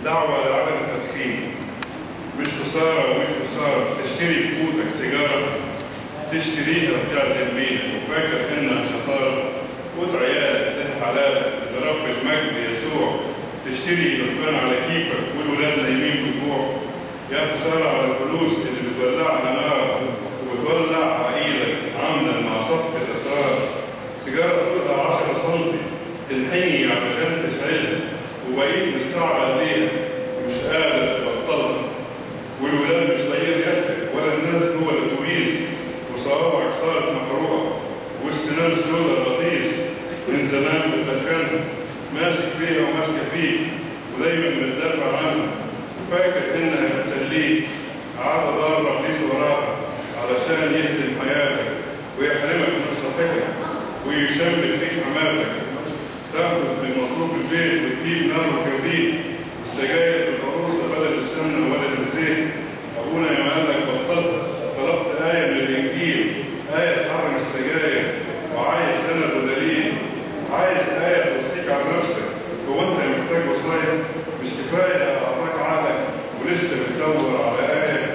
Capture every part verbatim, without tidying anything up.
دعوة لعدم التدخين. مش خسارة ومش خسارة تشتري بقوتك سيجارة، تشتريها وتعزم بيها وفاكر إنها شطارة. قوت عيالك ده حلالك لرب المجد يسوع، تشتري دخان على كيفك والولاد نايمين بالجوع. يا خسارة على الفلوس اللي بتولعها نار وبتولع عقيلك عاملة مع صفقة أسرار. سيجارة طولها عشرة سنتي تنحني علشان تشعلها، وبقيت مستعبد ليها مش قادر تبطلها. والولاد مش لاقيين ريحتك ولا الناس جوه الاتوبيس، وصوابعك صارت محروقة والسنان سودة بطيس من زمان بتدخنها. ماسك فيها وماسكة فيك ودايما بتدافع عنها، وفاكر إنها هتسليك. عاد ضار رئيس وراها علشان يهدم حياتك ويحرمك من صحتك ويشمل فيك حماتك. تاخد من مصروف البيت وتجيب نار وكبريت، والسجاير العروسة بدل السمنة وبدل الزيت. أبونا يا قال بطلت، طلبت آية من الإنجيل، آية تحرم السجاير، وعايز سند ودليل. عايز آية توصيك على نفسك، هو أنت محتاج وصاية؟ مش كفاية أعطاك عقلك ولسه بتدور على آية؟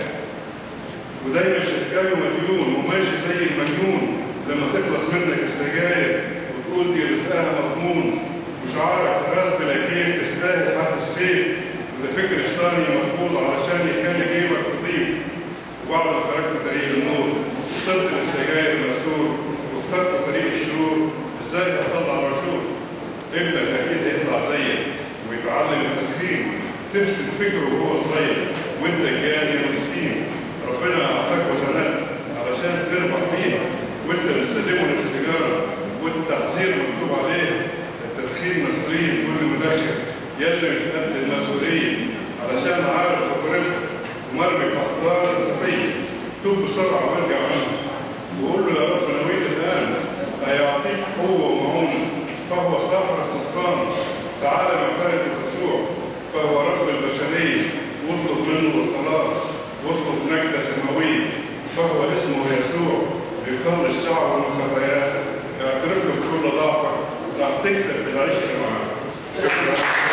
ودايما شكاوي مديون وماشي زي المجنون لما تخلص منك السجاير وتقول دي رزقها مضمون. وشعارك راس بلاكين تستاهل تحت السيف، وده فكر شيطاني مفروض علشان يخلي جيبك نظيف. وبعد ما تركت طريق النور وصلت للسجاير مسرور، واخترت طريق الشرور، ازاي هتطلع رشور؟ ابنك اكيد هيطلع زيك ويتعلم التدخين، تفسد فكره وهو صغير وانت جاني مسكين. ربنا اعطاك وزنات علشان تربح بيها، وانت بتسلمه للسيجاره والتعزير مكتوب عليه. التدخين مسؤوليه كل مدخن يلي مش قد المسؤوليه، علشان عارف خبرتك ومرمي في اخطار الخطيه. توب بسرعه وارجع عنه وقول له يا رب نويت الان، هيعطيك قوه ومعونه. فهو صاحب السلطان، تعالى معترف يسوع، فهو رب البشريه. واطلب منه الخلاص واطلب نجدة سماوية، فهو اسمه يسوع بيخلص الشعب من خطاياه. اعترف له بكل ضعفك راح تكسب بالعيش معاه. شكرا.